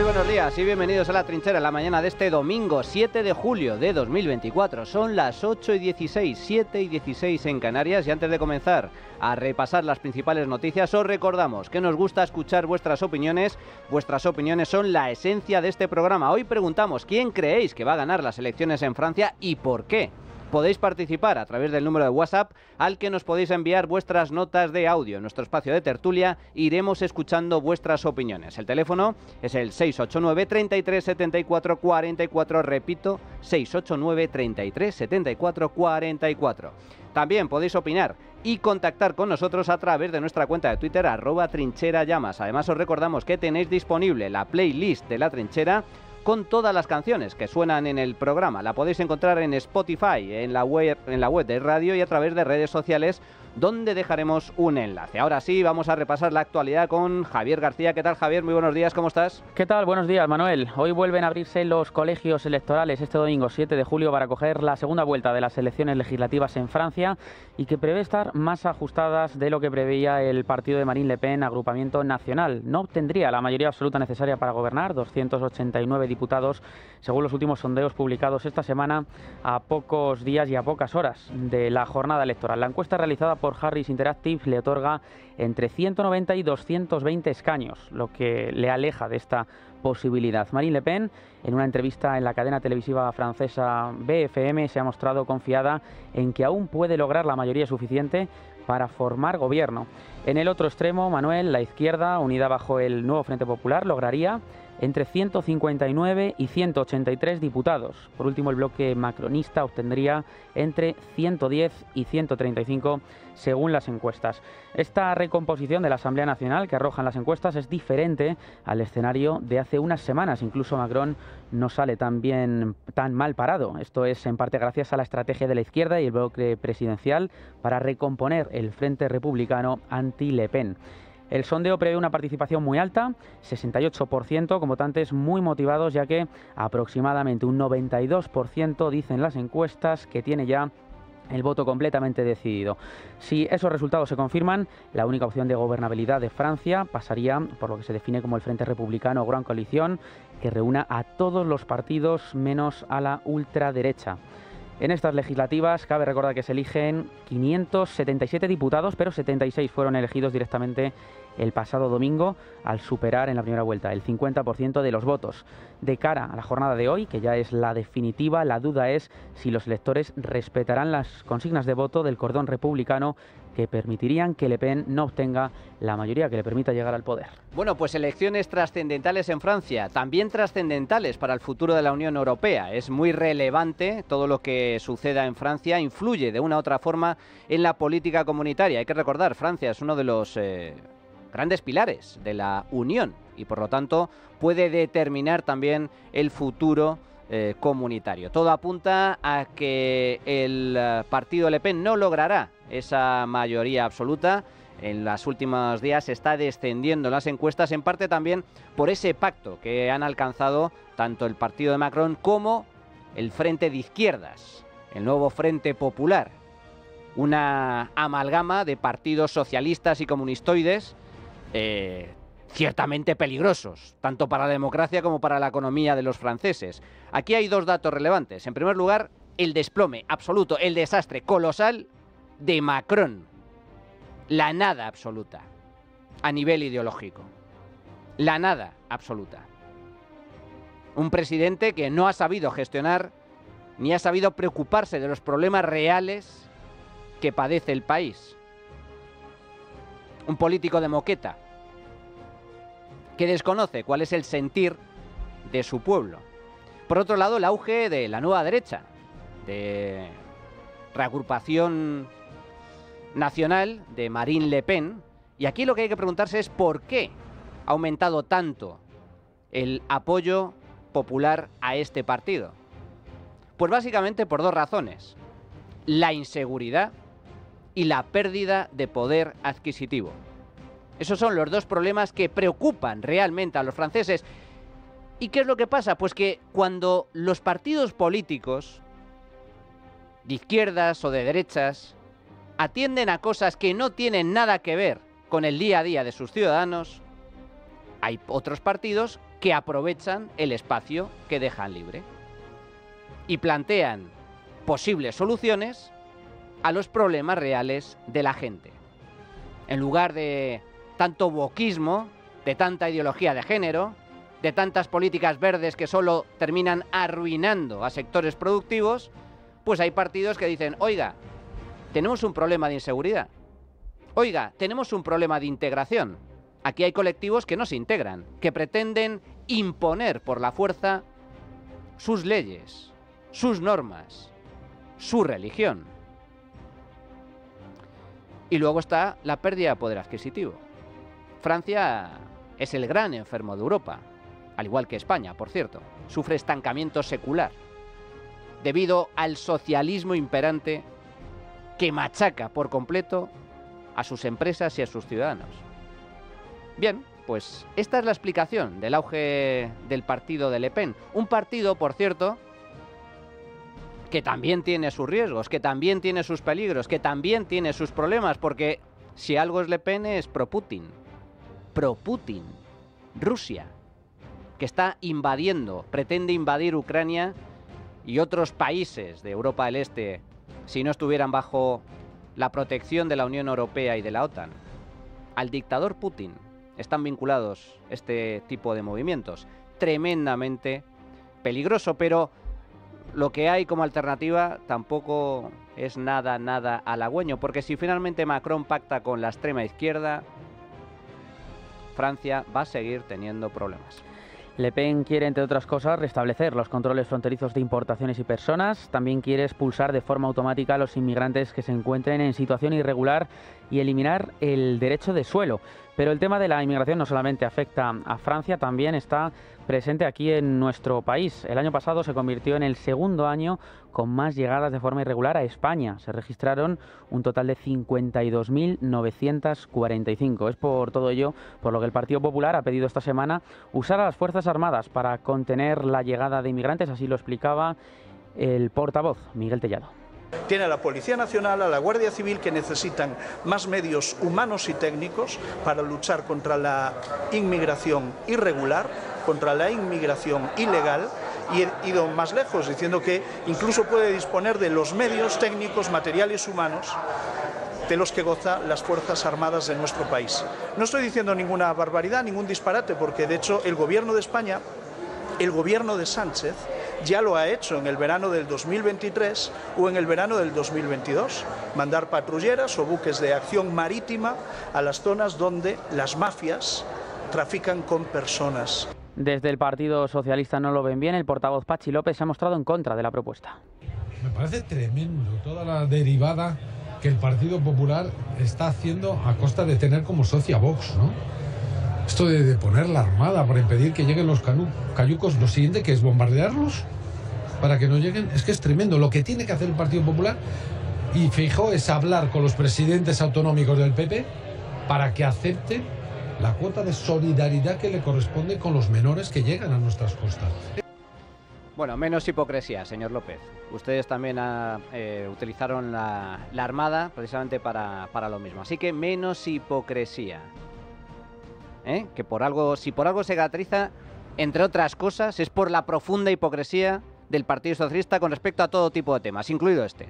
Muy buenos días y bienvenidos a La Trinchera en la mañana de este domingo 7 de julio de 2024. Son las 8:16, 7:16 en Canarias, y antes de comenzar a repasar las principales noticias os recordamos que nos gusta escuchar vuestras opiniones. Vuestras opiniones son la esencia de este programa. Hoy preguntamos quién creéis que va a ganar las elecciones en Francia y por qué. Podéis participar a través del número de WhatsApp al que nos podéis enviar vuestras notas de audio. En nuestro espacio de tertulia iremos escuchando vuestras opiniones. El teléfono es el 689 33 74 44, repito, 689 33 74 44. También podéis opinar y contactar con nosotros a través de nuestra cuenta de Twitter, @trincherallamas. Además os recordamos que tenéis disponible la playlist de La Trinchera con todas las canciones que suenan en el programa. La podéis encontrar en Spotify, en la web de radio y a través de redes sociales, donde dejaremos un enlace. Ahora sí, vamos a repasar la actualidad con Javier García. ¿Qué tal, Javier? Muy buenos días, ¿cómo estás? ¿Qué tal? Buenos días, Manuel. Hoy vuelven a abrirse los colegios electorales este domingo 7 de julio para acoger la segunda vuelta de las elecciones legislativas en Francia, y que prevé estar más ajustadas de lo que preveía el partido de Marine Le Pen, Agrupamiento Nacional. No obtendría la mayoría absoluta necesaria para gobernar, 289 diputados, según los últimos sondeos publicados esta semana, a pocos días y a pocas horas de la jornada electoral. La encuesta realizada por Harris Interactive le otorga entre 190 y 220 escaños, lo que le aleja de esta posibilidad. Marine Le Pen, en una entrevista en la cadena televisiva francesa BFM, se ha mostrado confiada en que aún puede lograr la mayoría suficiente para formar gobierno. En el otro extremo, Manuel, la izquierda, unida bajo el nuevo Frente Popular, lograría entre 159 y 183 diputados. Por último, el bloque macronista obtendría entre 110 y 135 según las encuestas. Esta recomposición de la Asamblea Nacional que arrojan las encuestas es diferente al escenario de hace unas semanas. Incluso Macron no sale tan mal parado. Esto es en parte gracias a la estrategia de la izquierda y el bloque presidencial para recomponer el Frente Republicano anti-Le Pen. El sondeo prevé una participación muy alta, 68%, con votantes muy motivados, ya que aproximadamente un 92% dicen las encuestas que tiene ya el voto completamente decidido. Si esos resultados se confirman, la única opción de gobernabilidad de Francia pasaría por lo que se define como el Frente Republicano o Gran Coalición, que reúna a todos los partidos menos a la ultraderecha. En estas legislativas cabe recordar que se eligen 577 diputados, pero 76 fueron elegidos directamente el pasado domingo, al superar en la primera vuelta el 50% de los votos. De cara a la jornada de hoy, que ya es la definitiva, la duda es si los electores respetarán las consignas de voto del cordón republicano que permitirían que Le Pen no obtenga la mayoría que le permita llegar al poder. Bueno, pues elecciones trascendentales en Francia, también trascendentales para el futuro de la Unión Europea. Es muy relevante todo lo que suceda en Francia, influye de una u otra forma en la política comunitaria. Hay que recordar, Francia es uno de los grandes pilares de la Unión y por lo tanto puede determinar también el futuro comunitario. Todo apunta a que el partido Le Pen no logrará esa mayoría absoluta. En los últimos días está descendiendo en las encuestas, en parte también por ese pacto que han alcanzado tanto el partido de Macron como el Frente de Izquierdas, el nuevo Frente Popular, una amalgama de partidos socialistas y comunistoides ciertamente peligrosos, tanto para la democracia como para la economía de los franceses. Aquí hay dos datos relevantes. En primer lugar, el desplome absoluto, el desastre colosal de Macron. La nada absoluta a nivel ideológico. La nada absoluta. Un presidente que no ha sabido gestionar ni ha sabido preocuparse de los problemas reales que padece el país. Un político de moqueta que desconoce cuál es el sentir de su pueblo. Por otro lado, el auge de la nueva derecha, de reagrupación nacional de Marine Le Pen. Y aquí lo que hay que preguntarse es por qué ha aumentado tanto el apoyo popular a este partido. Pues básicamente por dos razones: la inseguridad y la pérdida de poder adquisitivo. Esos son los dos problemas que preocupan realmente a los franceses. ¿Y qué es lo que pasa? Pues que cuando los partidos políticos, de izquierdas o de derechas, atienden a cosas que no tienen nada que ver con el día a día de sus ciudadanos, hay otros partidos que aprovechan el espacio que dejan libre y plantean posibles soluciones a los problemas reales de la gente. En lugar de tanto wokismo, de tanta ideología de género, de tantas políticas verdes que solo terminan arruinando a sectores productivos, pues hay partidos que dicen, oiga, tenemos un problema de inseguridad, oiga, tenemos un problema de integración. Aquí hay colectivos que no se integran, que pretenden imponer por la fuerza sus leyes, sus normas, su religión. Y luego está la pérdida de poder adquisitivo. Francia es el gran enfermo de Europa, al igual que España, por cierto. Sufre estancamiento secular debido al socialismo imperante que machaca por completo a sus empresas y a sus ciudadanos. Bien, pues esta es la explicación del auge del partido de Le Pen. Un partido, por cierto, que también tiene sus riesgos, que también tiene sus peligros, que también tiene sus problemas, porque si algo es Le Pen es pro-Putin. Pro-Putin. Rusia, que está invadiendo, pretende invadir Ucrania y otros países de Europa del Este si no estuvieran bajo la protección de la Unión Europea y de la OTAN. Al dictador Putin están vinculados este tipo de movimientos. Tremendamente peligroso, pero lo que hay como alternativa tampoco es nada halagüeño, porque si finalmente Macron pacta con la extrema izquierda, Francia va a seguir teniendo problemas. Le Pen quiere, entre otras cosas, restablecer los controles fronterizos de importaciones y personas. También quiere expulsar de forma automática a los inmigrantes que se encuentren en situación irregular y eliminar el derecho de suelo. Pero el tema de la inmigración no solamente afecta a Francia, también está presente aquí en nuestro país. El año pasado se convirtió en el segundo año con más llegadas de forma irregular a España. Se registraron un total de 52.945. Es por todo ello por lo que el Partido Popular ha pedido esta semana usar a las Fuerzas Armadas para contener la llegada de inmigrantes. Así lo explicaba el portavoz, Miguel Tellado. Tiene a la Policía Nacional, a la Guardia Civil, que necesitan más medios humanos y técnicos para luchar contra la inmigración irregular, contra la inmigración ilegal, y he ido más lejos diciendo que incluso puede disponer de los medios técnicos, materiales humanos de los que gozan las Fuerzas Armadas de nuestro país. No estoy diciendo ninguna barbaridad, ningún disparate, porque de hecho el Gobierno de España, el Gobierno de Sánchez, ya lo ha hecho en el verano del 2023 o en el verano del 2022, mandar patrulleras o buques de acción marítima a las zonas donde las mafias trafican con personas. Desde el Partido Socialista no lo ven bien. El portavoz Pachi López se ha mostrado en contra de la propuesta. Me parece tremendo toda la derivada que el Partido Popular está haciendo a costa de tener como socia Vox, ¿no? Esto de poner la armada para impedir que lleguen los cayucos, lo siguiente que es bombardearlos para que no lleguen, es que es tremendo. Lo que tiene que hacer el Partido Popular y Feijóo es hablar con los presidentes autonómicos del PP para que acepten la cuota de solidaridad que le corresponde con los menores que llegan a nuestras costas. Bueno, menos hipocresía, señor López. Ustedes también utilizaron la armada precisamente para lo mismo. Así que menos hipocresía. Que por algo, si por algo se caracteriza, entre otras cosas, es por la profunda hipocresía del Partido Socialista con respecto a todo tipo de temas, incluido este.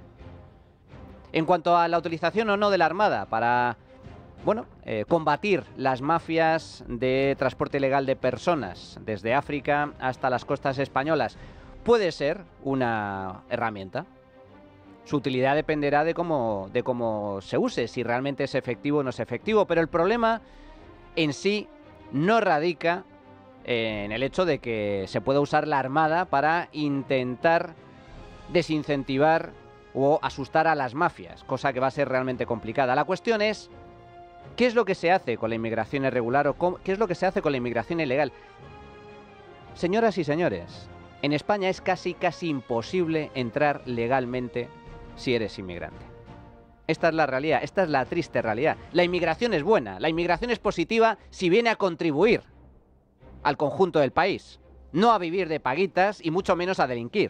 En cuanto a la utilización o no de la Armada para, combatir las mafias de transporte ilegal de personas desde África hasta las costas españolas, puede ser una herramienta. Su utilidad dependerá de cómo se use, si realmente es efectivo o no es efectivo, pero el problema en sí no radica en el hecho de que se pueda usar la Armada para intentar desincentivar o asustar a las mafias, cosa que va a ser realmente complicada. La cuestión es, ¿qué es lo que se hace con la inmigración irregular o qué es lo que se hace con la inmigración ilegal? Señoras y señores, en España es casi imposible entrar legalmente si eres inmigrante. Esta es la realidad, esta es la triste realidad. La inmigración es buena, la inmigración es positiva si viene a contribuir al conjunto del país, no a vivir de paguitas y mucho menos a delinquir.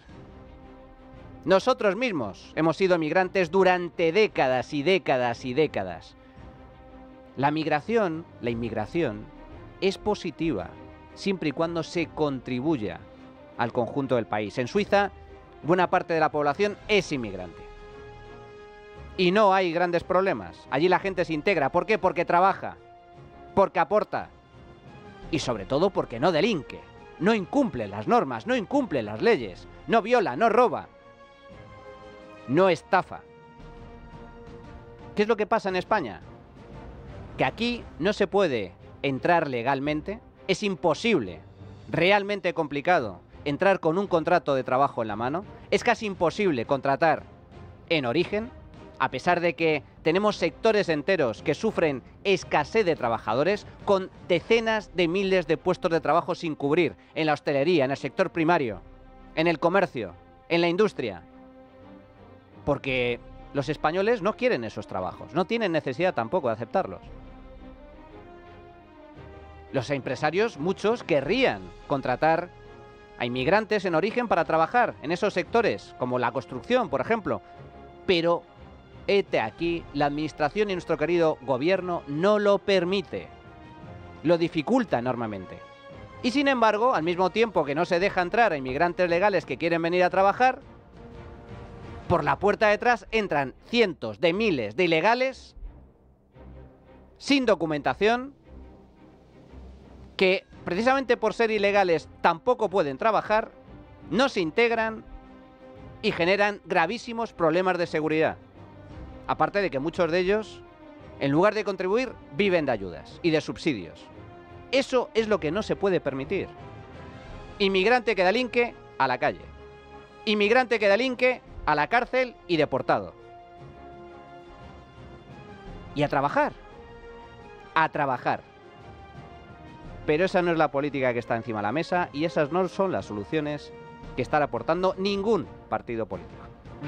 Nosotros mismos hemos sido inmigrantes durante décadas y décadas y décadas. La inmigración es positiva, siempre y cuando se contribuya al conjunto del país. En Suiza, buena parte de la población es inmigrante. Y no hay grandes problemas. Allí la gente se integra. ¿Por qué? Porque trabaja, porque aporta y sobre todo porque no delinque, no incumple las normas, no incumple las leyes, no viola, no roba, no estafa. ¿Qué es lo que pasa en España? Que aquí no se puede entrar legalmente, es imposible, realmente complicado, entrar con un contrato de trabajo en la mano, es casi imposible contratar en origen, a pesar de que tenemos sectores enteros que sufren escasez de trabajadores, con decenas de miles de puestos de trabajo sin cubrir, en la hostelería, en el sector primario, en el comercio, en la industria. Porque los españoles no quieren esos trabajos, no tienen necesidad tampoco de aceptarlos. Los empresarios, muchos, querrían contratar a inmigrantes en origen para trabajar en esos sectores, como la construcción, por ejemplo. Pero, hete aquí, la administración y nuestro querido gobierno no lo permite. Lo dificulta enormemente. Y sin embargo, al mismo tiempo que no se deja entrar a inmigrantes legales que quieren venir a trabajar, por la puerta de atrás entran cientos de miles de ilegales sin documentación, que precisamente por ser ilegales tampoco pueden trabajar, no se integran y generan gravísimos problemas de seguridad. Aparte de que muchos de ellos, en lugar de contribuir, viven de ayudas y de subsidios. Eso es lo que no se puede permitir. Inmigrante que delinque, a la calle. Inmigrante que delinque, a la cárcel y deportado. Y a trabajar. A trabajar. Pero esa no es la política que está encima de la mesa y esas no son las soluciones que está aportando ningún partido político.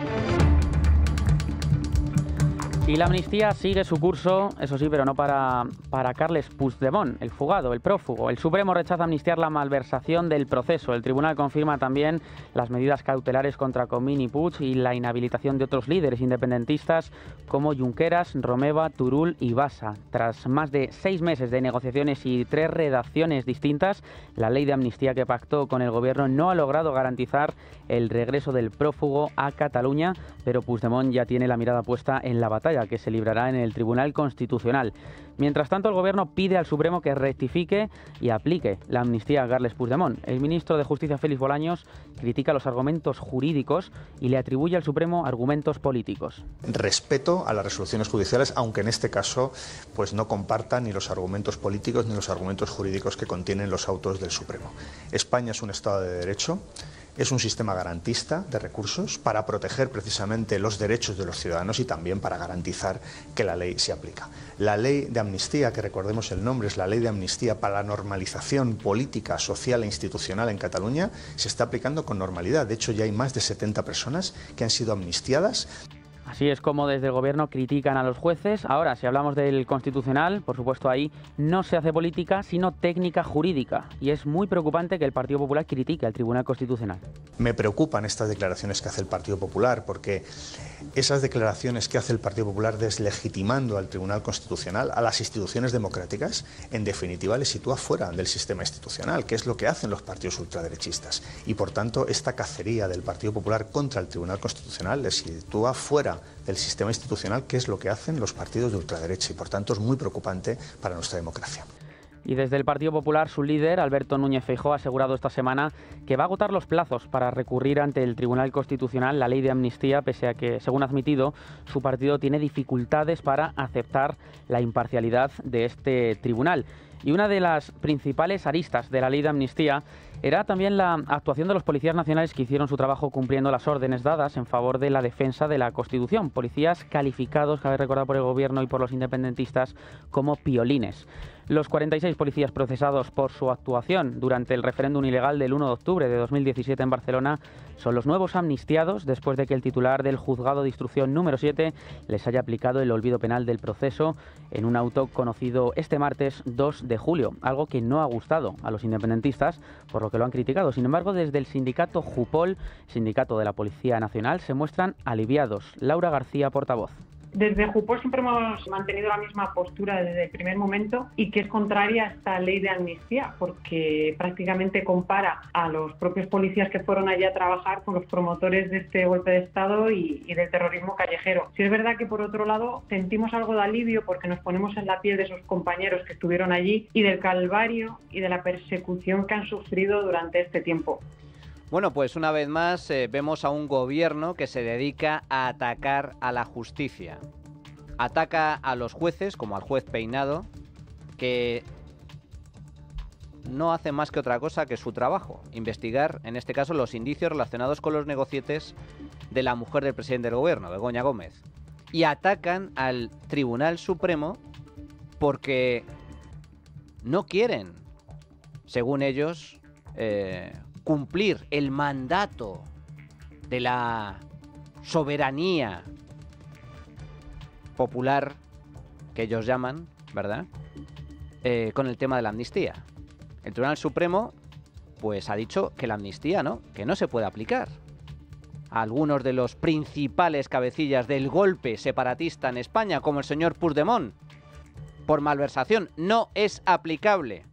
Y la amnistía sigue su curso, eso sí, pero no para Carles Puigdemont, el fugado, el prófugo. El Supremo rechaza amnistiar la malversación del proceso. El tribunal confirma también las medidas cautelares contra Comín y Puig y la inhabilitación de otros líderes independentistas como Junqueras, Romeva, Turull y Bassa. Tras más de 6 meses de negociaciones y 3 redacciones distintas, la ley de amnistía que pactó con el gobierno no ha logrado garantizar el regreso del prófugo a Cataluña, pero Puigdemont ya tiene la mirada puesta en la batalla que se librará en el Tribunal Constitucional. Mientras tanto, el Gobierno pide al Supremo que rectifique y aplique la amnistía a Carles Puigdemont. El ministro de Justicia, Félix Bolaños, critica los argumentos jurídicos y le atribuye al Supremo argumentos políticos. Respeto a las resoluciones judiciales, aunque en este caso pues no compartan ni los argumentos políticos ni los argumentos jurídicos que contienen los autos del Supremo. España es un Estado de Derecho. Es un sistema garantista de recursos para proteger precisamente los derechos de los ciudadanos y también para garantizar que la ley se aplica. La ley de amnistía, que recordemos el nombre, es la ley de amnistía para la normalización política, social e institucional en Cataluña, se está aplicando con normalidad. De hecho, ya hay más de 70 personas que han sido amnistiadas. Así es como desde el Gobierno critican a los jueces. Ahora, si hablamos del Constitucional, por supuesto ahí no se hace política, sino técnica jurídica. Y es muy preocupante que el Partido Popular critique al Tribunal Constitucional. Me preocupan estas declaraciones que hace el Partido Popular, porque esas declaraciones que hace el Partido Popular deslegitimando al Tribunal Constitucional, a las instituciones democráticas, en definitiva le sitúa fuera del sistema institucional, que es lo que hacen los partidos ultraderechistas. Y por tanto, esta cacería del Partido Popular contra el Tribunal Constitucional le sitúa fuera del sistema institucional, que es lo que hacen los partidos de ultraderecha, y por tanto es muy preocupante para nuestra democracia. Y desde el Partido Popular, su líder, Alberto Núñez Feijóo, ha asegurado esta semana que va a agotar los plazos para recurrir ante el Tribunal Constitucional la ley de amnistía, pese a que, según ha admitido, su partido tiene dificultades para aceptar la imparcialidad de este tribunal. Y una de las principales aristas de la ley de amnistía era también la actuación de los policías nacionales que hicieron su trabajo cumpliendo las órdenes dadas en favor de la defensa de la Constitución. Policías calificados, cabe recordar, por el Gobierno y por los independentistas como piolines. Los 46 policías procesados por su actuación durante el referéndum ilegal del 1 de octubre de 2017 en Barcelona son los nuevos amnistiados después de que el titular del Juzgado de Instrucción número 7 les haya aplicado el olvido penal del proceso en un auto conocido este martes 2 de julio, algo que no ha gustado a los independentistas, por lo que lo han criticado. Sin embargo, desde el sindicato JUPOL, sindicato de la Policía Nacional, se muestran aliviados. Laura García, portavoz. Desde Jupol siempre hemos mantenido la misma postura desde el primer momento y que es contraria a esta ley de amnistía, porque prácticamente compara a los propios policías que fueron allí a trabajar con los promotores de este golpe de Estado y del terrorismo callejero. Sí es verdad que por otro lado sentimos algo de alivio porque nos ponemos en la piel de esos compañeros que estuvieron allí y del calvario y de la persecución que han sufrido durante este tiempo. Bueno, pues una vez más vemos a un gobierno que se dedica a atacar a la justicia. Ataca a los jueces, como al juez Peinado, que no hace más que otra cosa que su trabajo, investigar, en este caso, los indicios relacionados con los negocietes de la mujer del presidente del gobierno, Begoña Gómez. Y atacan al Tribunal Supremo porque no quieren, según ellos, cumplir el mandato de la soberanía popular que ellos llaman, ¿verdad? Con el tema de la amnistía. El Tribunal Supremo pues ha dicho que la amnistía que no se puede aplicar. A algunos de los principales cabecillas del golpe separatista en España, como el señor Puigdemont, por malversación, no es aplicable.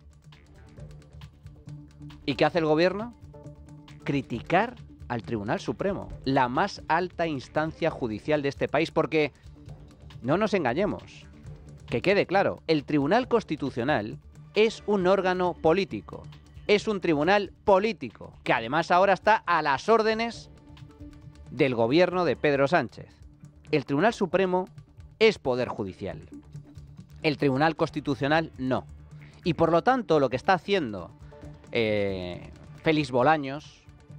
¿Y qué hace el gobierno? Criticar al Tribunal Supremo, la más alta instancia judicial de este país, porque no nos engañemos, que quede claro, el Tribunal Constitucional es un órgano político, es un tribunal político, que además ahora está a las órdenes del gobierno de Pedro Sánchez. El Tribunal Supremo es poder judicial, el Tribunal Constitucional no. Y por lo tanto lo que está haciendo Félix Bolaños,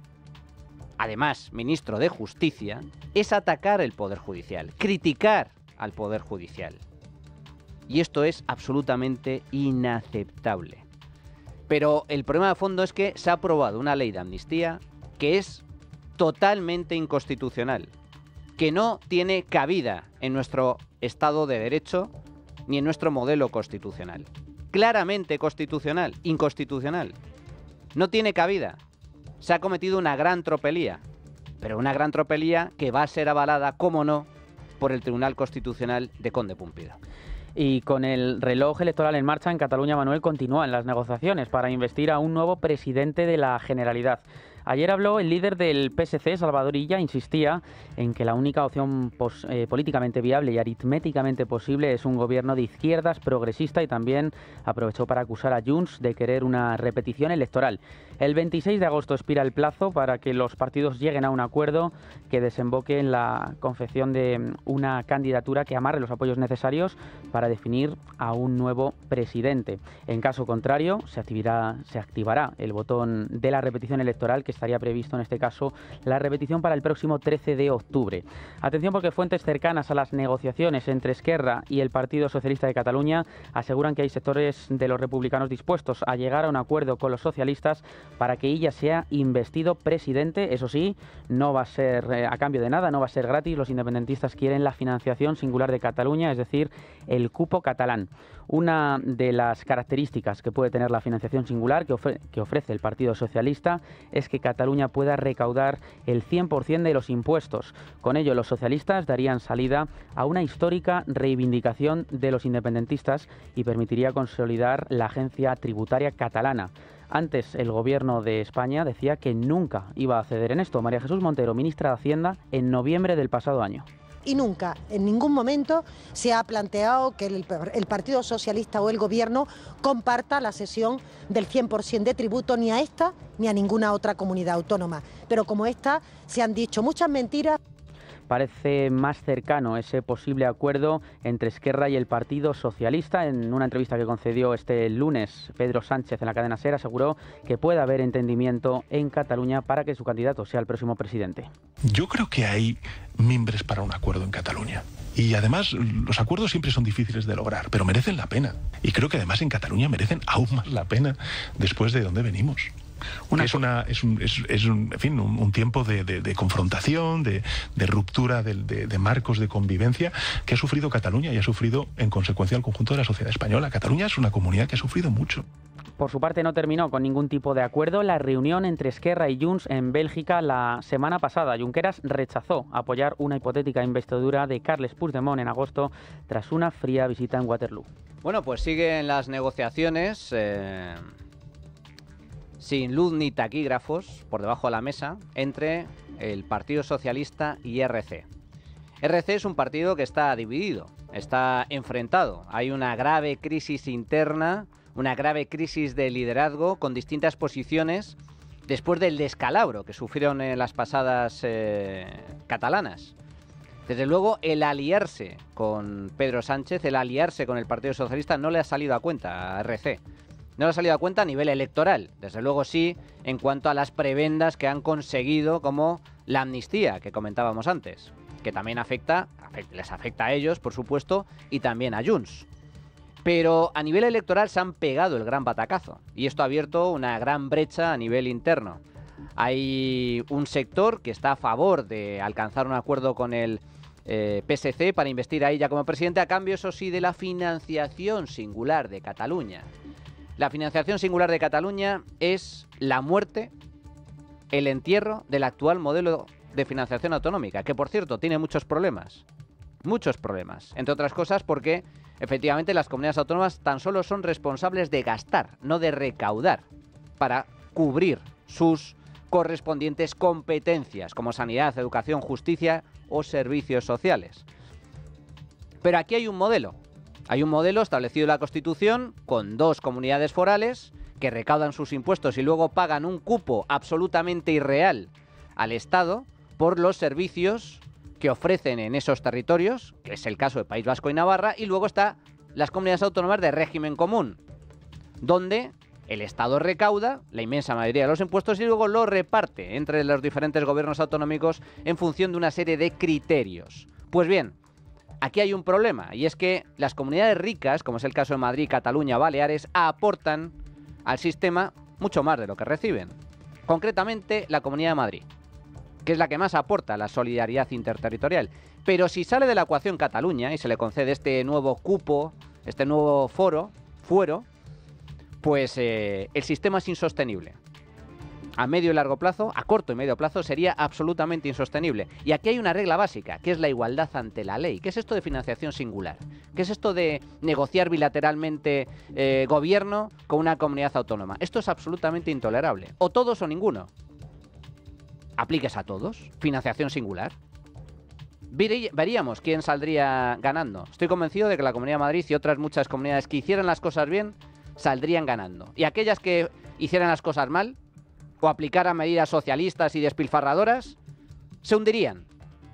además ministro de Justicia, es atacar el Poder Judicial, criticar al Poder Judicial. Y esto es absolutamente inaceptable. Pero el problema de fondo es que se ha aprobado una ley de amnistía que es totalmente inconstitucional, que no tiene cabida en nuestro Estado de Derecho ni en nuestro modelo constitucional. Claramente inconstitucional. No tiene cabida. Se ha cometido una gran tropelía, pero una gran tropelía que va a ser avalada, cómo no, por el Tribunal Constitucional de Conde Pumpido. Y con el reloj electoral en marcha en Cataluña, Manuel, continúan las negociaciones para investir a un nuevo presidente de la Generalitat. Ayer habló el líder del PSC, Salvador Illa, insistía en que la única opción políticamente viable y aritméticamente posible es un gobierno de izquierdas progresista y también aprovechó para acusar a Junts de querer una repetición electoral. El 26 de agosto expira el plazo para que los partidos lleguen a un acuerdo que desemboque en la confección de una candidatura que amarre los apoyos necesarios para definir a un nuevo presidente. En caso contrario, se activará el botón de la repetición electoral, que estaría previsto en este caso la repetición para el próximo 13 de octubre. Atención, porque fuentes cercanas a las negociaciones entre Esquerra y el Partido Socialista de Cataluña aseguran que hay sectores de los republicanos dispuestos a llegar a un acuerdo con los socialistas para que Illa sea investido presidente. Eso sí, no va a ser a cambio de nada, no va a ser gratis. Los independentistas quieren la financiación singular de Cataluña, es decir, el cupo catalán. Una de las características que puede tener la financiación singular que ofrece el Partido Socialista es que Cataluña pueda recaudar el 100% de los impuestos. Con ello, los socialistas darían salida a una histórica reivindicación de los independentistas y permitiría consolidar la agencia tributaria catalana. Antes, el gobierno de España decía que nunca iba a ceder en esto. María Jesús Montero, ministra de Hacienda, en noviembre del pasado año. Y nunca, en ningún momento, se ha planteado que el Partido Socialista o el Gobierno comparta la cesión del 100% de tributo ni a esta ni a ninguna otra comunidad autónoma. Pero como esta, se han dicho muchas mentiras. Parece más cercano ese posible acuerdo entre Esquerra y el Partido Socialista. En una entrevista que concedió este lunes, Pedro Sánchez en la cadena SER aseguró que puede haber entendimiento en Cataluña para que su candidato sea el próximo presidente. Yo creo que hay mimbres para un acuerdo en Cataluña. Y además, los acuerdos siempre son difíciles de lograr, pero merecen la pena. Y creo que además en Cataluña merecen aún más la pena después de donde venimos. Es un tiempo de confrontación, de ruptura de marcos de convivencia que ha sufrido Cataluña y ha sufrido en consecuencia el conjunto de la sociedad española. Cataluña es una comunidad que ha sufrido mucho. Por su parte, no terminó con ningún tipo de acuerdo la reunión entre Esquerra y Junts en Bélgica la semana pasada. Junqueras rechazó apoyar apoyar una hipotética investidura de Carles Puigdemont en agosto tras una fría visita en Waterloo. Bueno, pues siguen las negociaciones sin luz ni taquígrafos por debajo de la mesa entre el Partido Socialista y RC. RC es un partido que está dividido, está enfrentado. Hay una grave crisis interna, una grave crisis de liderazgo con distintas posiciones después del descalabro que sufrieron en las pasadas catalanas. Desde luego, el aliarse con Pedro Sánchez, el aliarse con el Partido Socialista no le ha salido a cuenta a RC. No le ha salido a cuenta a nivel electoral. Desde luego sí, en cuanto a las prebendas que han conseguido, como la amnistía que comentábamos antes, que también les afecta a ellos, por supuesto, y también a Junts. Pero a nivel electoral se han pegado el gran batacazo y esto ha abierto una gran brecha a nivel interno. Hay un sector que está a favor de alcanzar un acuerdo con el PSC para investir a ella como presidente, a cambio, eso sí, de la financiación singular de Cataluña. La financiación singular de Cataluña es la muerte, el entierro del actual modelo de financiación autonómica, que por cierto tiene muchos problemas, entre otras cosas porque efectivamente las comunidades autónomas tan solo son responsables de gastar, no de recaudar, para cubrir sus correspondientes competencias como sanidad, educación, justicia o servicios sociales. Pero aquí hay un modelo establecido en la Constitución con 2 comunidades forales que recaudan sus impuestos y luego pagan un cupo absolutamente irreal al Estado por los servicios que ofrecen en esos territorios, que es el caso de País Vasco y Navarra, y luego está las comunidades autónomas de régimen común, donde el Estado recauda la inmensa mayoría de los impuestos y luego lo reparte entre los diferentes gobiernos autonómicos en función de una serie de criterios. Pues bien, aquí hay un problema, y es que las comunidades ricas, como es el caso de Madrid, Cataluña, Baleares, aportan al sistema mucho más de lo que reciben. Concretamente, la Comunidad de Madrid, que es la que más aporta a la solidaridad interterritorial. Pero si sale de la ecuación Cataluña y se le concede este nuevo cupo, este nuevo fuero, pues el sistema es insostenible. A medio y largo plazo, a corto y medio plazo, sería absolutamente insostenible. Y aquí hay una regla básica, que es la igualdad ante la ley. ¿Qué es esto de financiación singular? ¿Qué es esto de negociar bilateralmente gobierno con una comunidad autónoma? Esto es absolutamente intolerable. O todos o ninguno. Apliques a todos. Financiación singular. Veríamos quién saldría ganando. Estoy convencido de que la Comunidad de Madrid y otras muchas comunidades que hicieran las cosas bien saldrían ganando. Y aquellas que hicieran las cosas mal o aplicaran medidas socialistas y despilfarradoras se hundirían.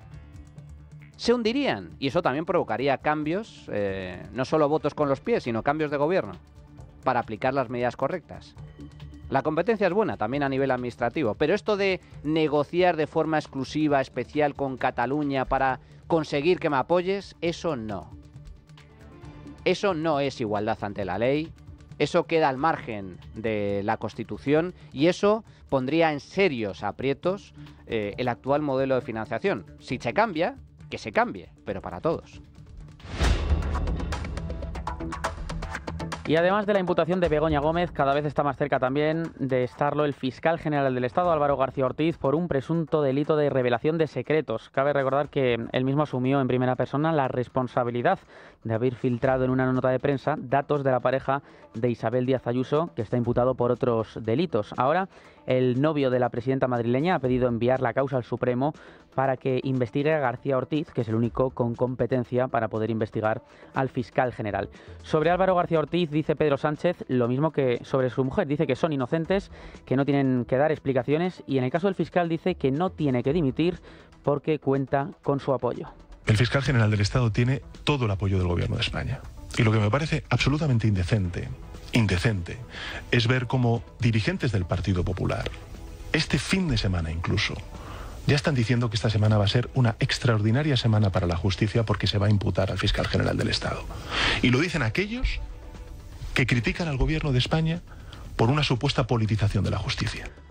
Y eso también provocaría cambios, no solo votos con los pies, sino cambios de gobierno para aplicar las medidas correctas. La competencia es buena también a nivel administrativo, pero esto de negociar de forma exclusiva, especial con Cataluña para conseguir que me apoyes, eso no. Eso no es igualdad ante la ley, eso queda al margen de la Constitución y eso pondría en serios aprietos el actual modelo de financiación. Si se cambia, que se cambie, pero para todos. Y además de la imputación de Begoña Gómez, cada vez está más cerca también de estarlo el fiscal general del Estado, Álvaro García Ortiz, por un presunto delito de revelación de secretos. Cabe recordar que él mismo asumió en primera persona la responsabilidad de haber filtrado en una nota de prensa datos de la pareja de Isabel Díaz Ayuso, que está imputado por otros delitos. Ahora, el novio de la presidenta madrileña ha pedido enviar la causa al Supremo para que investigue a García Ortiz, que es el único con competencia para poder investigar al fiscal general. Sobre Álvaro García Ortiz dice Pedro Sánchez lo mismo que sobre su mujer. Dice que son inocentes, que no tienen que dar explicaciones y en el caso del fiscal dice que no tiene que dimitir porque cuenta con su apoyo. El fiscal general del Estado tiene todo el apoyo del Gobierno de España. Y lo que me parece absolutamente indecente, es ver cómo dirigentes del Partido Popular, este fin de semana incluso, ya están diciendo que esta semana va a ser una extraordinaria semana para la justicia porque se va a imputar al fiscal general del Estado. Y lo dicen aquellos que critican al Gobierno de España por una supuesta politización de la justicia.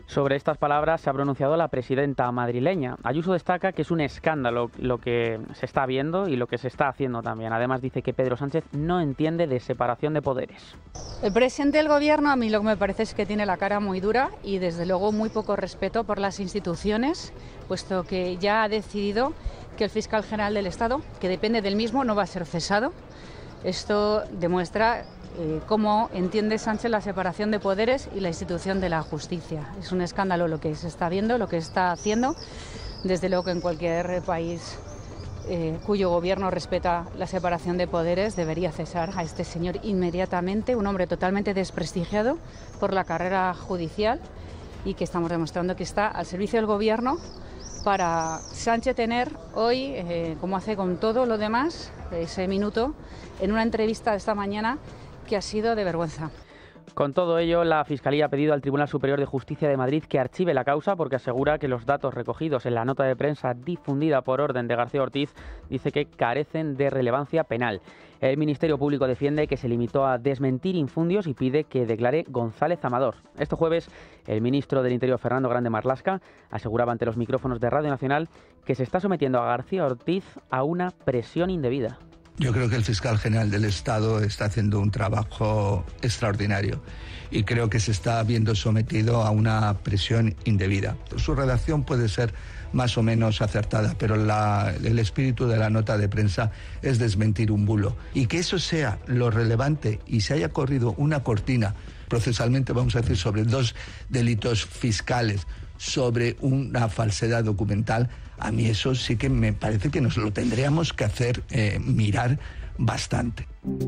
Sobre estas palabras se ha pronunciado la presidenta madrileña. Ayuso destaca que es un escándalo lo que se está viendo y lo que se está haciendo también. Además dice que Pedro Sánchez no entiende de separación de poderes. El presidente del Gobierno a mí lo que me parece es que tiene la cara muy dura y desde luego muy poco respeto por las instituciones, puesto que ya ha decidido que el fiscal general del Estado, que depende del mismo, no va a ser cesado. Esto demuestra cómo entiende Sánchez la separación de poderes y la institución de la justicia. Es un escándalo lo que se está viendo, lo que está haciendo. Desde luego que en cualquier país cuyo gobierno respeta la separación de poderes debería cesar a este señor inmediatamente, un hombre totalmente desprestigiado por la carrera judicial y que estamos demostrando que está al servicio del gobierno para Sánchez tener hoy, como hace con todo lo demás, ese minuto, en una entrevista de esta mañana que ha sido de vergüenza. Con todo ello, la Fiscalía ha pedido al Tribunal Superior de Justicia de Madrid que archive la causa porque asegura que los datos recogidos en la nota de prensa difundida por orden de García Ortiz dice que carecen de relevancia penal. El Ministerio Público defiende que se limitó a desmentir infundios y pide que declare González Amador. Este jueves, el ministro del Interior, Fernando Grande Marlaska, aseguraba ante los micrófonos de Radio Nacional que se está sometiendo a García Ortiz a una presión indebida. Yo creo que el fiscal general del Estado está haciendo un trabajo extraordinario y creo que se está viendo sometido a una presión indebida. Su redacción puede ser más o menos acertada, pero el espíritu de la nota de prensa es desmentir un bulo. Y que eso sea lo relevante y se haya corrido una cortina, procesalmente vamos a decir, sobre 2 delitos fiscales, sobre una falsedad documental, a mí eso sí que me parece que nos lo tendríamos que hacer mirar bastante.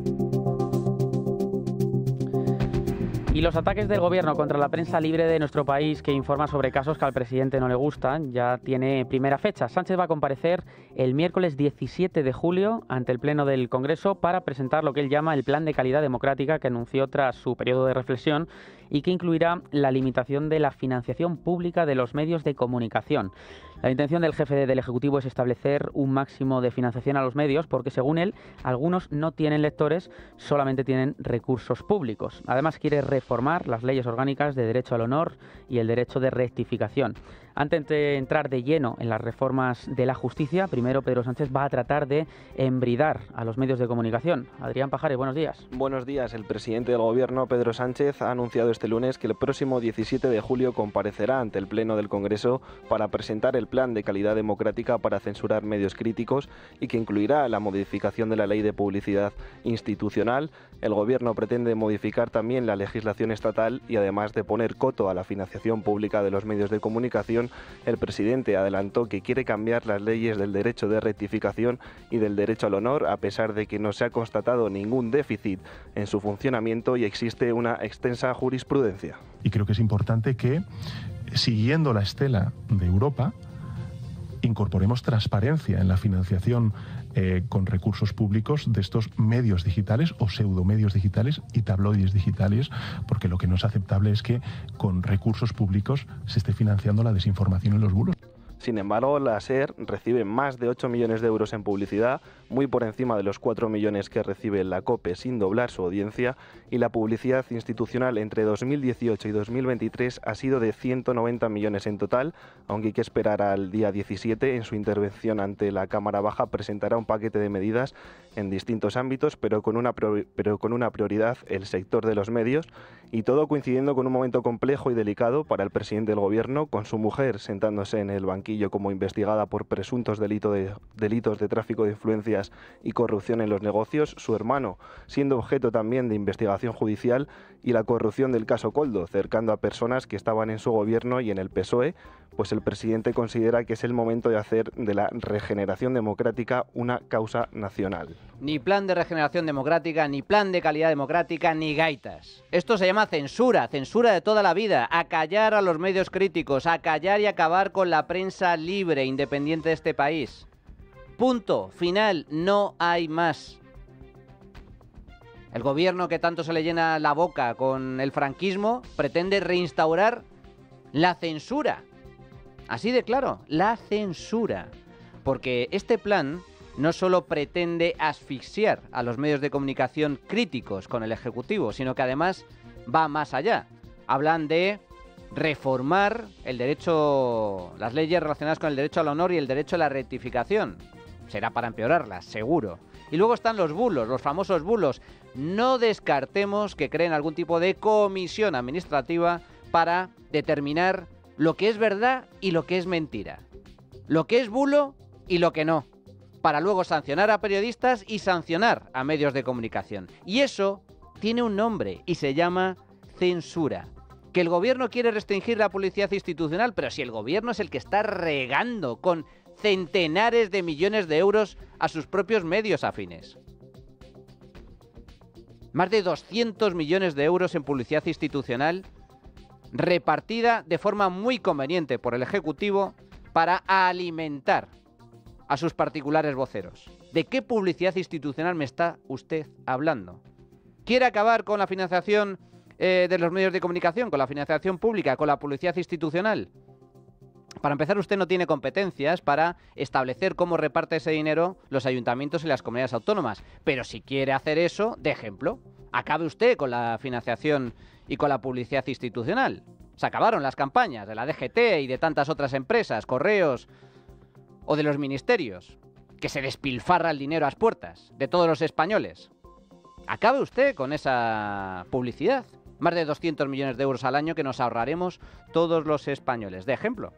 Y los ataques del gobierno contra la prensa libre de nuestro país, que informa sobre casos que al presidente no le gustan, ya tiene primera fecha. Sánchez va a comparecer el miércoles 17 de julio ante el Pleno del Congreso para presentar lo que él llama el Plan de Calidad Democrática que anunció tras su periodo de reflexión y que incluirá la limitación de la financiación pública de los medios de comunicación. La intención del jefe del Ejecutivo es establecer un máximo de financiación a los medios porque, según él, algunos no tienen lectores, solamente tienen recursos públicos. Además, quiere reformar las leyes orgánicas de derecho al honor y el derecho de rectificación. Antes de entrar de lleno en las reformas de la justicia, primero Pedro Sánchez va a tratar de embridar a los medios de comunicación. Adrián Pajares, buenos días. Buenos días. El presidente del Gobierno, Pedro Sánchez, ha anunciado este lunes que el próximo 17 de julio comparecerá ante el Pleno del Congreso para presentar el Plan de Calidad Democrática para censurar medios críticos y que incluirá la modificación de la Ley de Publicidad Institucional. El Gobierno pretende modificar también la legislación estatal y, además de poner coto a la financiación pública de los medios de comunicación, el presidente adelantó que quiere cambiar las leyes del derecho de rectificación y del derecho al honor, a pesar de que no se ha constatado ningún déficit en su funcionamiento y existe una extensa jurisprudencia. Y creo que es importante que, siguiendo la estela de Europa, incorporemos transparencia en la financiación con recursos públicos de estos medios digitales o pseudomedios digitales y tabloides digitales, porque lo que no es aceptable es que con recursos públicos se esté financiando la desinformación y los bulos. Sin embargo, la SER recibe más de 8 millones de euros en publicidad, muy por encima de los 4 millones que recibe la COPE sin doblar su audiencia, y la publicidad institucional entre 2018 y 2023 ha sido de 190 millones en total, aunque hay que esperar al día 17. En su intervención ante la Cámara Baja presentará un paquete de medidas en distintos ámbitos, pero con una prioridad, el sector de los medios, y todo coincidiendo con un momento complejo y delicado para el presidente del Gobierno, con su mujer sentándose en el banquillo como investigada por presuntos delitos de tráfico de influencias y corrupción en los negocios, su hermano siendo objeto también de investigación judicial y la corrupción del caso Koldo, cercando a personas que estaban en su gobierno y en el PSOE, pues el presidente considera que es el momento de hacer de la regeneración democrática una causa nacional. Ni plan de regeneración democrática, ni plan de calidad democrática, ni gaitas. Esto se llama censura, censura de toda la vida, acallar a los medios críticos, acallar y acabar con la prensa libre, independiente de este país. Punto, final, no hay más. El gobierno que tanto se le llena la boca con el franquismo pretende reinstaurar la censura. Así de claro, la censura. Porque este plan no solo pretende asfixiar a los medios de comunicación críticos con el Ejecutivo, sino que además va más allá. Hablan de reformar el derecho, las leyes relacionadas con el derecho al honor y el derecho a la rectificación. Será para empeorarlas, seguro. Y luego están los bulos, los famosos bulos. No descartemos que creen algún tipo de comisión administrativa para determinar lo que es verdad y lo que es mentira. Lo que es bulo y lo que no. Para luego sancionar a periodistas y sancionar a medios de comunicación. Y eso tiene un nombre y se llama censura. Que el gobierno quiere restringir la publicidad institucional, pero si el gobierno es el que está regando con centenares de millones de euros a sus propios medios afines. Más de 200 millones de euros en publicidad institucional repartida de forma muy conveniente por el Ejecutivo para alimentar a sus particulares voceros. ¿De qué publicidad institucional me está usted hablando? ¿Quiere acabar con la financiación de los medios de comunicación, con la financiación pública, con la publicidad institucional? Para empezar, usted no tiene competencias para establecer cómo reparte ese dinero los ayuntamientos y las comunidades autónomas. Pero si quiere hacer eso, de ejemplo, acabe usted con la financiación y con la publicidad institucional. Se acabaron las campañas de la DGT y de tantas otras empresas, Correos o de los ministerios, que se despilfarra el dinero a las puertas de todos los españoles. Acabe usted con esa publicidad. Más de 200 millones de euros al año que nos ahorraremos todos los españoles. De ejemplo.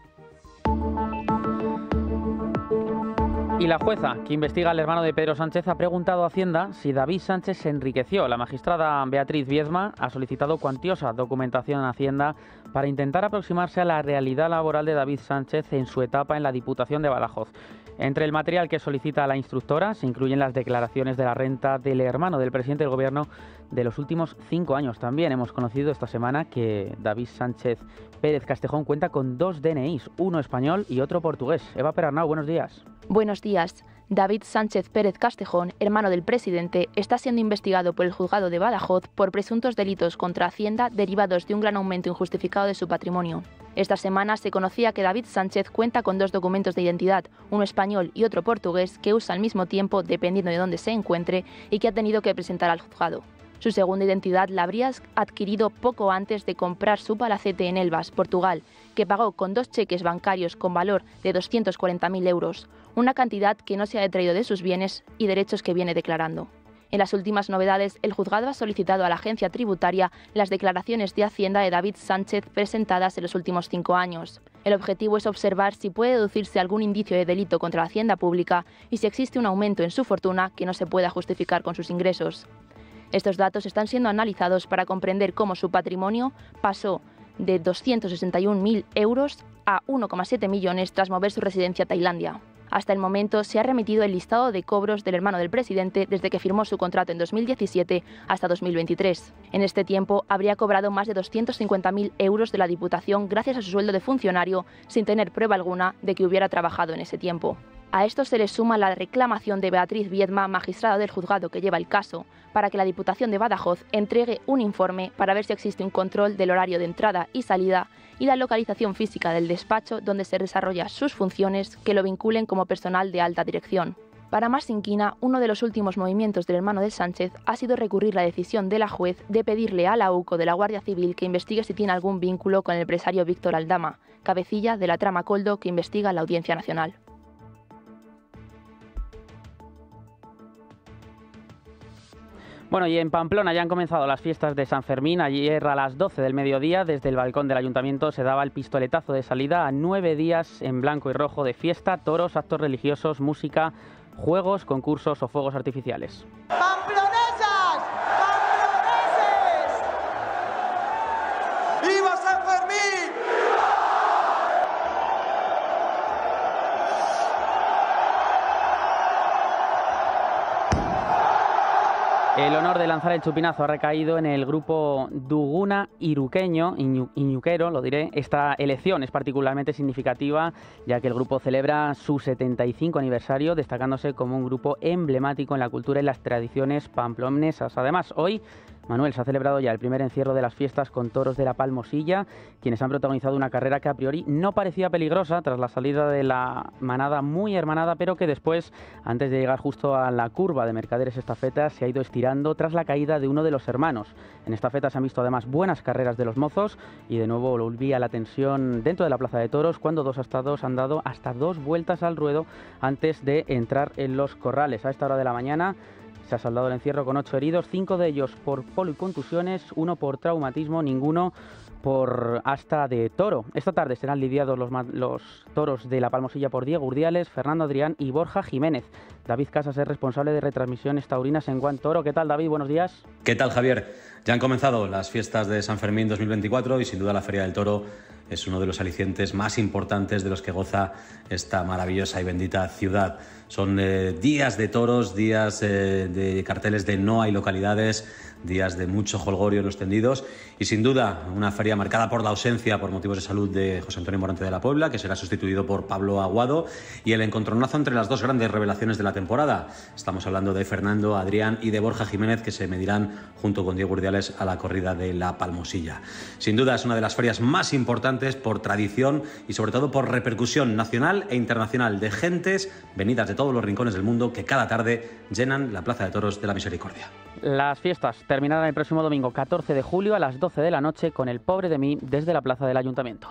Y la jueza que investiga al hermano de Pedro Sánchez ha preguntado a Hacienda si David Sánchez se enriqueció. La magistrada Beatriz Viedma ha solicitado cuantiosa documentación a Hacienda para intentar aproximarse a la realidad laboral de David Sánchez en su etapa en la Diputación de Badajoz. Entre el material que solicita la instructora se incluyen las declaraciones de la renta del hermano del presidente del Gobierno de los últimos 5 años. También hemos conocido esta semana que David Sánchez Pérez Castejón cuenta con 2 DNIs, uno español y otro portugués. Eva Perarnau, buenos días. Buenos días. David Sánchez Pérez Castejón, hermano del presidente, está siendo investigado por el juzgado de Badajoz por presuntos delitos contra Hacienda derivados de un gran aumento injustificado de su patrimonio. Esta semana se conocía que David Sánchez cuenta con 2 documentos de identidad, uno español y otro portugués, que usa al mismo tiempo dependiendo de dónde se encuentre y que ha tenido que presentar al juzgado. Su segunda identidad la habría adquirido poco antes de comprar su palacete en Elvas, Portugal, que pagó con 2 cheques bancarios con valor de 240.000 euros, una cantidad que no se ha detraído de sus bienes y derechos que viene declarando. En las últimas novedades, el juzgado ha solicitado a la agencia tributaria las declaraciones de Hacienda de David Sánchez presentadas en los últimos 5 años. El objetivo es observar si puede deducirse algún indicio de delito contra la hacienda pública y si existe un aumento en su fortuna que no se pueda justificar con sus ingresos. Estos datos están siendo analizados para comprender cómo su patrimonio pasó de 261.000 euros a 1,7 millones tras mover su residencia a Tailandia. Hasta el momento se ha remitido el listado de cobros del hermano del presidente desde que firmó su contrato en 2017 hasta 2023. En este tiempo habría cobrado más de 250.000 euros de la Diputación gracias a su sueldo de funcionario sin tener prueba alguna de que hubiera trabajado en ese tiempo. A esto se le suma la reclamación de Beatriz Viedma, magistrada del juzgado que lleva el caso, para que la Diputación de Badajoz entregue un informe para ver si existe un control del horario de entrada y salida y la localización física del despacho donde se desarrolla sus funciones que lo vinculen como personal de alta dirección. Para más inquina, uno de los últimos movimientos del hermano de Sánchez ha sido recurrir la decisión de la juez de pedirle a la UCO de la Guardia Civil que investigue si tiene algún vínculo con el empresario Víctor Aldama, cabecilla de la trama Coldo que investiga la Audiencia Nacional. Bueno, y en Pamplona ya han comenzado las fiestas de San Fermín. Ayer a las 12 del mediodía, desde el balcón del ayuntamiento, se daba el pistoletazo de salida a 9 días en blanco y rojo de fiesta, toros, actos religiosos, música, juegos, concursos o fuegos artificiales. ¡Pamplonesas! ¡Pamploneses! ¡Viva San Fermín! El honor de lanzar el chupinazo ha recaído en el grupo Duguna Iruqueño, Iñuquero, lo diré. Esta elección es particularmente significativa ya que el grupo celebra su 75 aniversario, destacándose como un grupo emblemático en la cultura y las tradiciones pamplonesas. Además, hoy Manuel, se ha celebrado ya el primer encierro de las fiestas con toros de la Palmosilla, quienes han protagonizado una carrera que a priori no parecía peligrosa tras la salida de la manada muy hermanada, pero que después, antes de llegar justo a la curva de Mercaderes Estafeta, se ha ido estirando tras la caída de uno de los hermanos. En Estafeta se han visto además buenas carreras de los mozos y de nuevo volvía la tensión dentro de la Plaza de Toros cuando dos astados han dado hasta 2 vueltas al ruedo antes de entrar en los corrales. A esta hora de la mañana se ha saldado el encierro con 8 heridos, 5 de ellos por policontusiones, 1 por traumatismo, ninguno por asta de toro. Esta tarde serán lidiados los toros de la Palmosilla por Diego Urdiales, Fernando Adrián y Borja Jiménez. David Casas es responsable de retransmisiones taurinas en Guan Toro. ¿Qué tal, David? Buenos días. ¿Qué tal, Javier? Ya han comenzado las fiestas de San Fermín 2024 y sin duda la Feria del Toro es uno de los alicientes más importantes de los que goza esta maravillosa y bendita ciudad. Son días de toros, días de carteles de no hay localidades, días de mucho jolgorio en los tendidos y sin duda una feria marcada por la ausencia por motivos de salud de José Antonio Morante de la Puebla, que será sustituido por Pablo Aguado, y el encontronazo entre las dos grandes revelaciones de la temporada. Estamos hablando de Fernando Adrián y de Borja Jiménez, que se medirán junto con Diego Urdiales a la corrida de la Palmosilla. Sin duda es una de las ferias más importantes por tradición y sobre todo por repercusión nacional e internacional de gentes venidas de todos los rincones del mundo que cada tarde llenan la Plaza de Toros de la Misericordia. Las fiestas terminarán el próximo domingo 14 de julio a las 12 de la noche con el Pobre de mí desde la plaza del Ayuntamiento.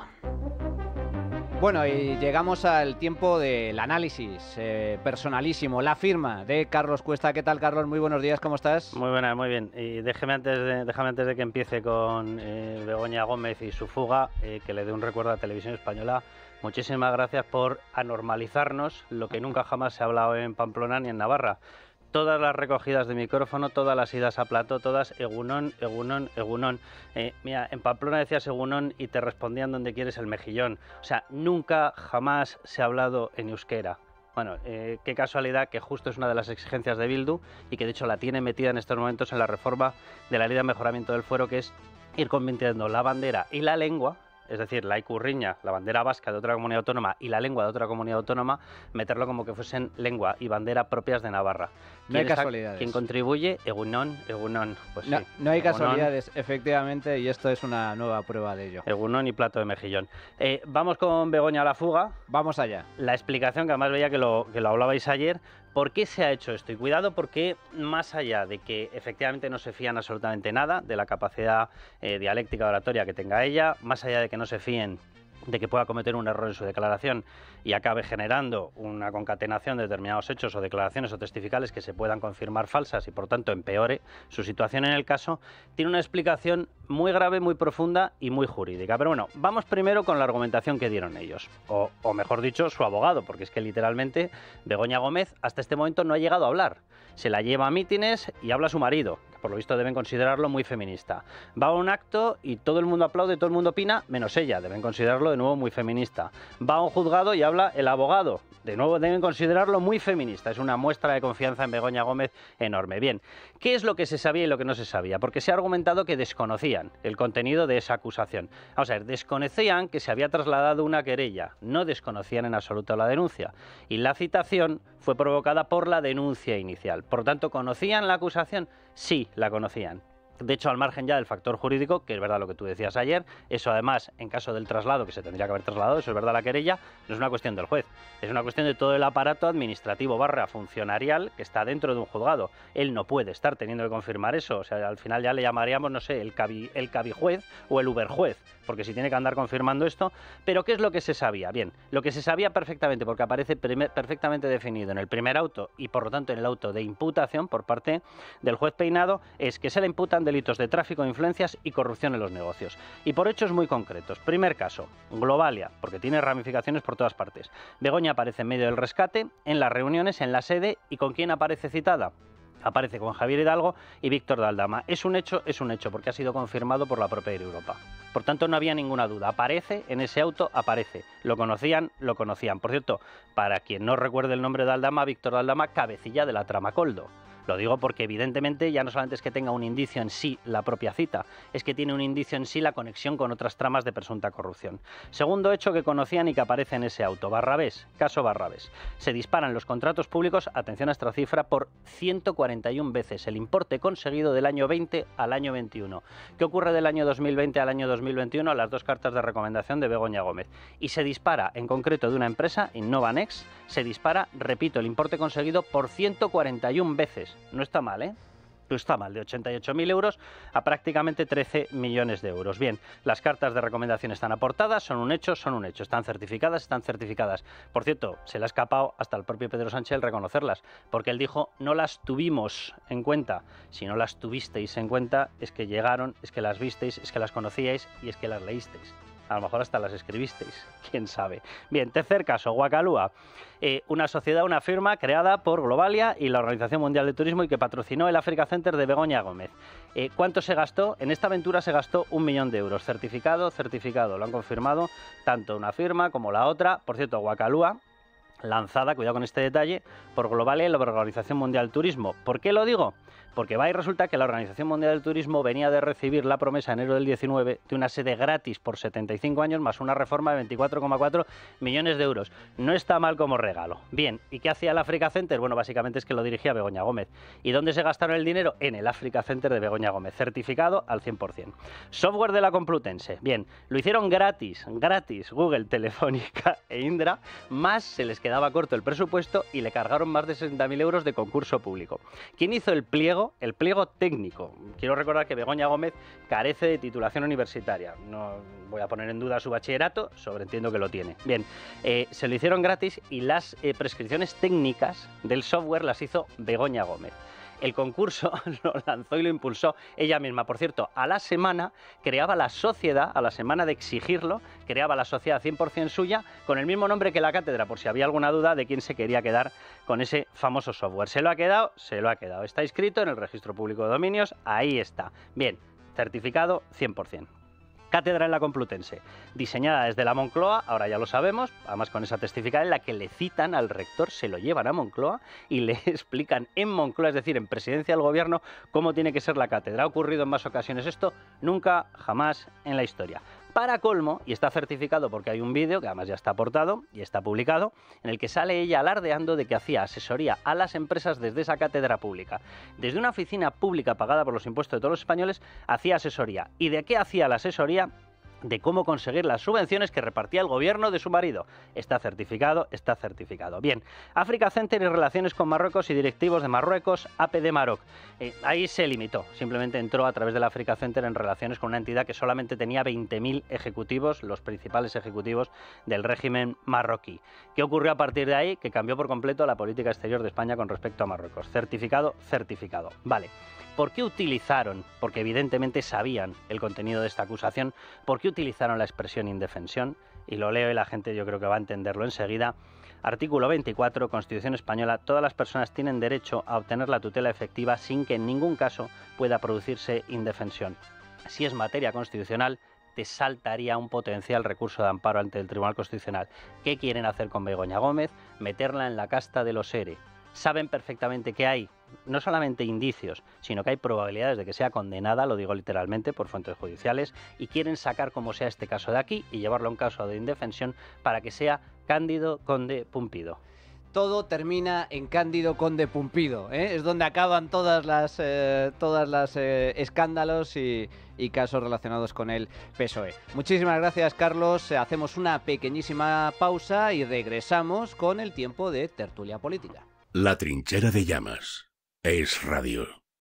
Bueno, y llegamos al tiempo del análisis personalísimo, la firma de Carlos Cuesta. ¿Qué tal, Carlos? Muy buenos días, ¿cómo estás? Muy buena, muy bien. Y déjame antes de que empiece con Begoña Gómez y su fuga, que le dé un recuerdo a Televisión Española. Muchísimas gracias por anormalizarnos lo que nunca jamás se ha hablado en Pamplona ni en Navarra. Todas las recogidas de micrófono, todas las idas a plató, todas egunón, egunón, egunón. Mira, en Pamplona decías egunón y te respondían donde quieres el mejillón. O sea, nunca jamás se ha hablado en euskera. Bueno, qué casualidad que justo es una de las exigencias de Bildu y que de hecho la tiene metida en estos momentos en la reforma de la Ley de Mejoramiento del Fuero, que es ir convirtiendo la bandera y la lengua, es decir, la icurriña, la bandera vasca de otra comunidad autónoma y la lengua de otra comunidad autónoma, meterlo como que fuesen lengua y bandera propias de Navarra. No hay casualidades. ¿Quién contribuye? Egunón, egunón. Pues no, sí, no hay egunón, casualidades, efectivamente, y esto es una nueva prueba de ello. Egunón y plato de mejillón. Vamos con Begoña a la fuga. Vamos allá. La explicación, que además veía que lo hablabais ayer. ¿Por qué se ha hecho esto? Y cuidado, porque más allá de que efectivamente no se fían absolutamente nada de la capacidad dialéctica oratoria que tenga ella, más allá de que no se fíen de que pueda cometer un error en su declaración y acabe generando una concatenación de determinados hechos o declaraciones o testificales que se puedan confirmar falsas y por tanto empeore su situación en el caso, tiene una explicación muy grave, muy profunda y muy jurídica. Pero bueno, vamos primero con la argumentación que dieron ellos, o mejor dicho, su abogado, porque es que literalmente Begoña Gómez hasta este momento no ha llegado a hablar. Se la lleva a mítines y habla su marido, que por lo visto deben considerarlo muy feminista. Va a un acto y todo el mundo aplaude, todo el mundo opina, menos ella, deben considerarlo de nuevo muy feminista. Va a un juzgado y habla el abogado, de nuevo deben considerarlo muy feminista. Es una muestra de confianza en Begoña Gómez enorme. Bien, ¿qué es lo que se sabía y lo que no se sabía? Porque se ha argumentado que desconocían el contenido de esa acusación. Vamos a ver, desconocían que se había trasladado una querella, no desconocían en absoluto la denuncia. Y la citación fue provocada por la denuncia inicial. Por tanto, ¿conocían la acusación? Sí, la conocían. De hecho, al margen ya del factor jurídico, que es verdad lo que tú decías ayer, eso además, en caso del traslado, que se tendría que haber trasladado, eso es verdad la querella, no es una cuestión del juez, es una cuestión de todo el aparato administrativo / funcionarial que está dentro de un juzgado. Él no puede estar teniendo que confirmar eso, o sea, al final ya le llamaríamos, no sé, el cabijuez o el uberjuez, porque si tiene que andar confirmando esto. Pero ¿qué es lo que se sabía? Bien, lo que se sabía perfectamente, porque aparece perfectamente definido en el primer auto y por lo tanto en el auto de imputación por parte del juez Peinado, es que se le imputan delitos de tráfico de influencias y corrupción en los negocios. Y por hechos muy concretos. Primer caso, Globalia, porque tiene ramificaciones por todas partes. Begoña aparece en medio del rescate, en las reuniones, en la sede, ¿y con quién aparece citada? Aparece con Javier Hidalgo y Víctor de Aldama. Es un hecho, porque ha sido confirmado por la propia Europa. Por tanto, no había ninguna duda. Aparece en ese auto, aparece. Lo conocían. Por cierto, para quien no recuerde el nombre de Aldama, Víctor de Aldama, cabecilla de la trama Coldo. Lo digo porque evidentemente ya no solamente es que tenga un indicio en sí la propia cita, es que tiene un indicio en sí la conexión con otras tramas de presunta corrupción. Segundo hecho que conocían y que aparece en ese auto, Barrabés, caso Barrabés. Se disparan los contratos públicos, atención a esta cifra, por 141 veces el importe conseguido del año 20 al año 21. ¿Qué ocurre del año 2020 al año 2021? Las dos cartas de recomendación de Begoña Gómez. Y se dispara, en concreto de una empresa, Innovanext, se dispara, repito, el importe conseguido por 141 veces. No está mal, ¿eh? No está mal, de 88.000 euros a prácticamente 13 millones de euros. Bien, las cartas de recomendación están aportadas, son un hecho, están certificadas. Por cierto, se le ha escapado hasta el propio Pedro Sánchez el reconocerlas, porque él dijo, no las tuvimos en cuenta. Si no las tuvisteis en cuenta, es que llegaron, es que las visteis, es que las conocíais y es que las leísteis. A lo mejor hasta las escribisteis, quién sabe. Bien, tercer caso, Guacalúa. Una sociedad, una firma creada por Globalia y la Organización Mundial de Turismo y que patrocinó el Africa Center de Begoña Gómez. ¿Cuánto se gastó? En esta aventura se gastó 1 millón de euros. Certificado. Lo han confirmado tanto una firma como la otra. Por cierto, Guacalúa, lanzada, cuidado con este detalle, por Globalia y la Organización Mundial del Turismo. ¿Por qué lo digo? Porque va y resulta que la Organización Mundial del Turismo venía de recibir la promesa en enero del 19 de una sede gratis por 75 años más una reforma de 24,4 millones de euros. No está mal como regalo. Bien, ¿y qué hacía el Africa Center? Bueno, básicamente es que lo dirigía Begoña Gómez. ¿Y dónde se gastaron el dinero? En el Africa Center de Begoña Gómez, certificado al 100%. Software de la Complutense. Bien, lo hicieron gratis, Google, Telefónica e Indra, más se les quedaba corto el presupuesto y le cargaron más de 60.000 euros de concurso público. ¿Quién hizo el pliego? El pliego técnico. Quiero recordar que Begoña Gómez carece de titulación universitaria. No voy a poner en duda su bachillerato, sobreentiendo que lo tiene. Bien, se lo hicieron gratis y las prescripciones técnicas del software las hizo Begoña Gómez. El concurso lo lanzó y lo impulsó ella misma. Por cierto, a la semana creaba la sociedad, a la semana de exigirlo, creaba la sociedad 100% suya, con el mismo nombre que la cátedra, por si había alguna duda de quién se quería quedar con ese famoso software. ¿Se lo ha quedado? Se lo ha quedado. Está inscrito en el Registro Público de Dominios, ahí está. Bien, certificado 100%. Cátedra en la Complutense, diseñada desde la Moncloa, ahora ya lo sabemos, además con esa testificada en la que le citan al rector, se lo llevan a Moncloa y le explican en Moncloa, es decir, en presidencia del gobierno, cómo tiene que ser la cátedra. Ha ocurrido en más ocasiones esto, nunca, jamás en la historia. Para colmo, y está certificado porque hay un vídeo, que además ya está aportado y está publicado, en el que sale ella alardeando de que hacía asesoría a las empresas desde esa cátedra pública. Desde una oficina pública pagada por los impuestos de todos los españoles, hacía asesoría. ¿Y de qué hacía la asesoría? De cómo conseguir las subvenciones que repartía el gobierno de su marido. Está certificado, está certificado. Bien, Africa Center y relaciones con Marruecos y directivos de Marruecos, APD Maroc. Ahí se limitó, simplemente entró a través del Africa Center en relaciones con una entidad que solamente tenía 20.000 ejecutivos, los principales ejecutivos del régimen marroquí. ¿Qué ocurrió a partir de ahí? Que cambió por completo la política exterior de España con respecto a Marruecos. Certificado, certificado. Vale. ¿Por qué utilizaron? Porque evidentemente sabían el contenido de esta acusación. ¿Por qué utilizaron la expresión indefensión? Y lo leo y la gente yo creo que va a entenderlo enseguida. Artículo 24, Constitución Española. Todas las personas tienen derecho a obtener la tutela efectiva sin que en ningún caso pueda producirse indefensión. Si es materia constitucional, te saltaría un potencial recurso de amparo ante el Tribunal Constitucional. ¿Qué quieren hacer con Begoña Gómez? Meterla en la casta de los ERE. Saben perfectamente que hay no solamente indicios, sino que hay probabilidades de que sea condenada, lo digo literalmente, por fuentes judiciales, y quieren sacar como sea este caso de aquí y llevarlo a un caso de indefensión para que sea Cándido Conde Pumpido. Todo termina en Cándido Conde Pumpido, ¿eh? Es donde acaban todas las escándalos y casos relacionados con el PSOE. Muchísimas gracias, Carlos. Hacemos una pequeñísima pausa y regresamos con el tiempo de tertulia política. La trinchera de llamas. Es radio.